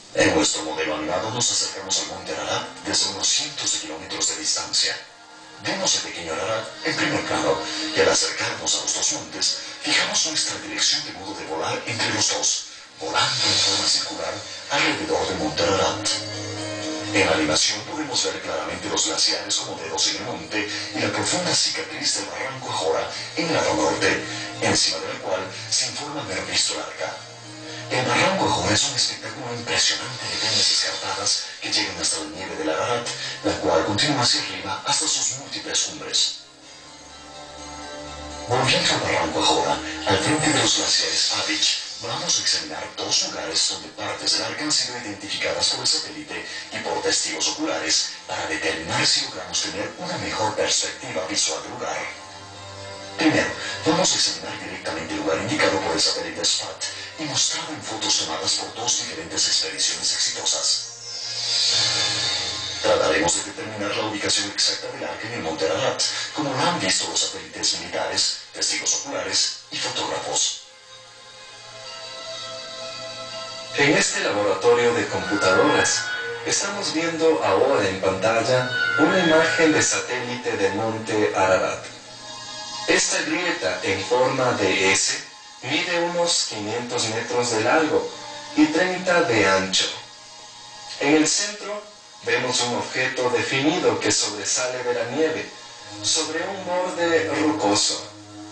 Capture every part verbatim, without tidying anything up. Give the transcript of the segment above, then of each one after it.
En nuestro modelo animado nos acercamos al monte Ararat desde unos cientos de kilómetros de distancia. Vemos el pequeño Ararat en primer plano y al acercarnos a los dos montes, fijamos nuestra dirección de modo de volar entre los dos, volando en forma circular alrededor del monte Ararat. En la animación podemos ver claramente los glaciares como dedos en el monte y la profunda cicatriz del barranco Ajora en el lado norte, encima del cual se informa haber visto el arca. El barranco Ajora es un espectáculo impresionante de peñas escarpadas que llegan hasta la nieve del Ararat, la cual continúa hacia arriba hasta sus múltiples cumbres. Volviendo al barranco Ajora, al frente de los glaciares Avich, vamos a examinar dos lugares donde partes del arca han sido identificadas por el satélite y por testigos oculares para determinar si logramos tener una mejor perspectiva visual del lugar. Primero, vamos a examinar directamente el lugar indicado por el satélite SPAT y mostrado en fotos tomadas por dos diferentes expediciones exitosas. Trataremos de determinar la ubicación exacta del arca en el monte Ararat, como lo han visto los satélites militares, testigos oculares y fotógrafos. En este laboratorio de computadoras, estamos viendo ahora en pantalla una imagen de satélite del monte Ararat. Esta grieta en forma de S mide unos quinientos metros de largo y treinta de ancho. En el centro vemos un objeto definido que sobresale de la nieve sobre un borde rocoso.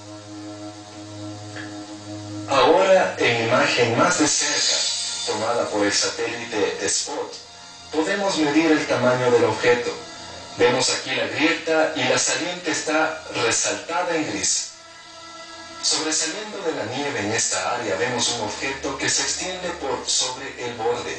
Ahora, en imagen más de cerca, tomada por el satélite SPOT, podemos medir el tamaño del objeto. Vemos aquí la grieta y la saliente está resaltada en gris. Sobresaliendo de la nieve en esta área vemos un objeto que se extiende por sobre el borde.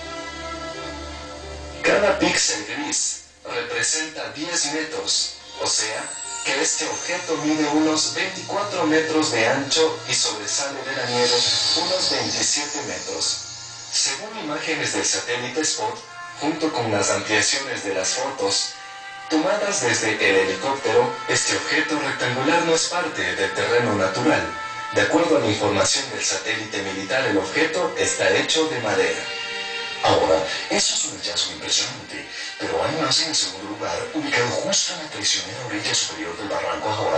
Cada píxel gris representa diez metros, o sea que este objeto mide unos veinticuatro metros de ancho y sobresale de la nieve unos veintisiete metros. Según imágenes del satélite SPOT, junto con las ampliaciones de las fotos tomadas desde el helicóptero, este objeto rectangular no es parte del terreno natural. De acuerdo a la información del satélite militar, el objeto está hecho de madera. Ahora, eso es un hallazgo impresionante, pero hay más en el segundo lugar, ubicado justo en la traicionera orilla superior del barranco Ajora.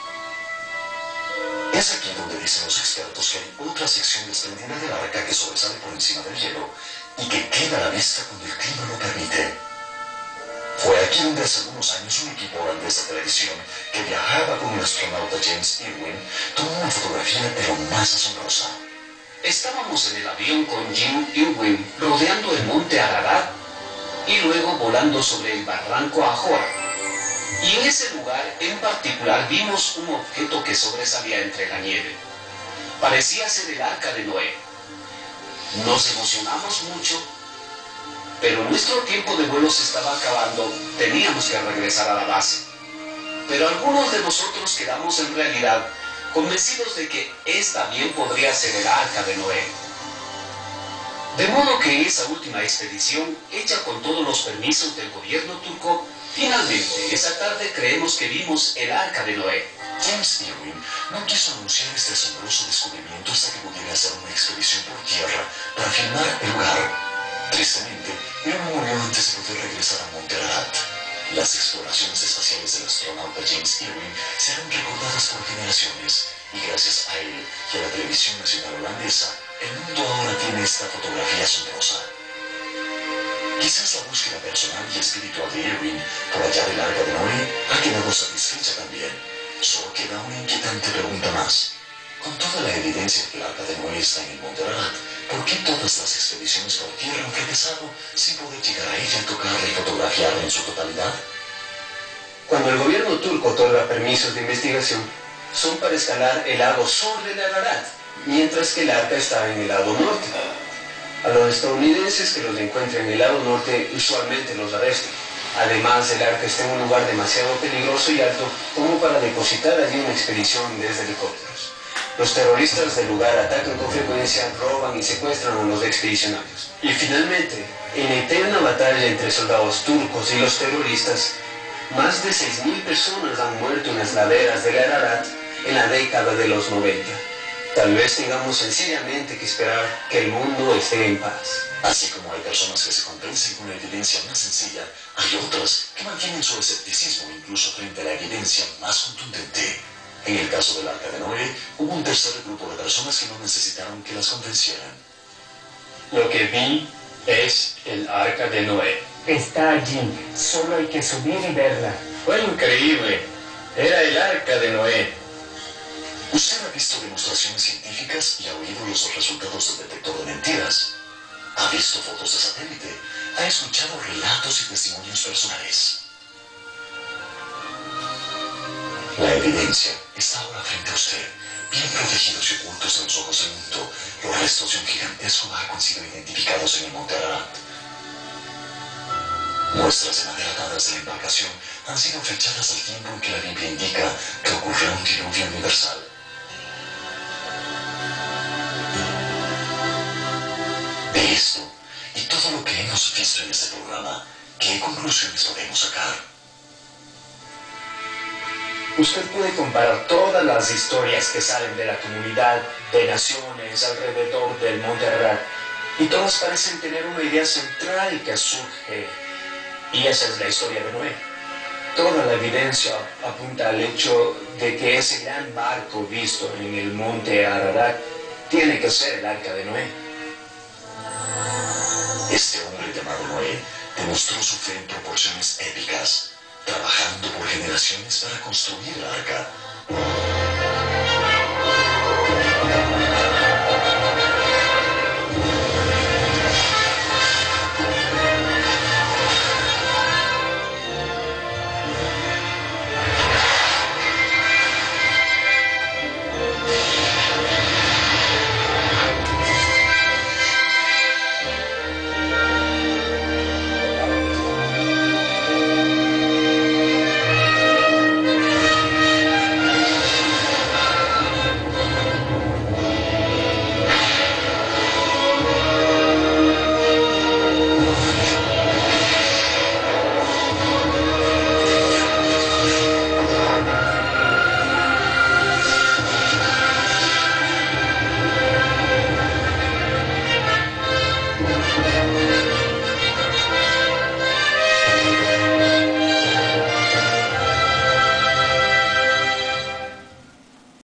Es aquí donde dicen los expertos que hay otra sección desprendida del arca que sobresale por encima del hielo y que queda a la vista cuando el clima lo permite. Fue aquí donde hace algunos años un equipo holandés de televisión que viajaba con el astronauta James Irwin tomó una fotografía de lo más asombrosa. Estábamos en el avión con Jim Irwin rodeando el monte Ararat y luego volando sobre el barranco Ajora. Y en ese lugar en particular vimos un objeto que sobresalía entre la nieve. Parecía ser el arca de Noé. Nos emocionamos mucho, pero nuestro tiempo de vuelo se estaba acabando, teníamos que regresar a la base. Pero algunos de nosotros quedamos en realidad convencidos de que esta bien podría ser el arca de Noé. De modo que en esa última expedición, hecha con todos los permisos del gobierno turco, finalmente esa tarde creemos que vimos el arca de Noé. James Irwin no quiso anunciar este asombroso descubrimiento hasta que pudiera hacer una expedición por tierra para filmar el lugar. Tristemente, Irwin murió antes de poder regresar a monte Ararat. Las exploraciones espaciales del astronauta James Irwin serán recordadas por generaciones, y gracias a él y a la televisión nacional holandesa, el mundo ahora tiene esta fotografía asombrosa. Quizás la búsqueda personal y espiritual de Irwin por hallar el arca de Noé ha quedado satisfecha también. Solo queda una inquietante pregunta más. Con toda la evidencia de que el arca de Noé está en el monte Ararat, ¿por qué todas las expediciones por tierra han fracasado sin poder llegar a ella y tocarla y fotografiarla en su totalidad? Cuando el gobierno turco otorga permisos de investigación, son para escalar el lago sobre el Ararat, mientras que el arca está en el lado norte. A los estadounidenses que los encuentren en el lado norte usualmente los arrestan. Además, el arca está en un lugar demasiado peligroso y alto como para depositar allí una expedición desde helicópteros. Los terroristas del lugar atacan con frecuencia, roban y secuestran a los expedicionarios. Y finalmente, en la eterna batalla entre soldados turcos y los terroristas, más de seis mil personas han muerto en las laderas del Ararat en la década de los noventa. Tal vez tengamos sencillamente que esperar que el mundo esté en paz. Así como hay personas que se convencen con la evidencia más sencilla, hay otras que mantienen su escepticismo incluso frente a la evidencia más contundente. En el caso del Arca de Noé, hubo un tercer grupo de personas que no necesitaron que las convencieran. Lo que vi es el Arca de Noé. Está allí, solo hay que subir y verla. Fue increíble. Era el Arca de Noé. Usted ha visto demostraciones científicas y ha oído los resultados del detector de mentiras. Ha visto fotos de satélite. Ha escuchado relatos y testimonios personales. La evidencia está ahora frente a usted, bien protegidos y ocultos de los ojos del mundo. Los restos de un gigantesco barco han sido identificados en el monte Ararat. Muestras de madera dadas de la embarcación han sido fechadas al tiempo en que la Biblia indica que ocurrió un diluvio universal. De esto y todo lo que hemos visto en este programa, ¿qué conclusiones podemos sacar? Usted puede comparar todas las historias que salen de la comunidad de naciones alrededor del monte Ararat y todas parecen tener una idea central que surge, y esa es la historia de Noé. Toda la evidencia apunta al hecho de que ese gran barco visto en el monte Ararat tiene que ser el Arca de Noé. Este hombre llamado Noé demostró su fe en proporciones épicas, trabajando por generaciones para construir el arca.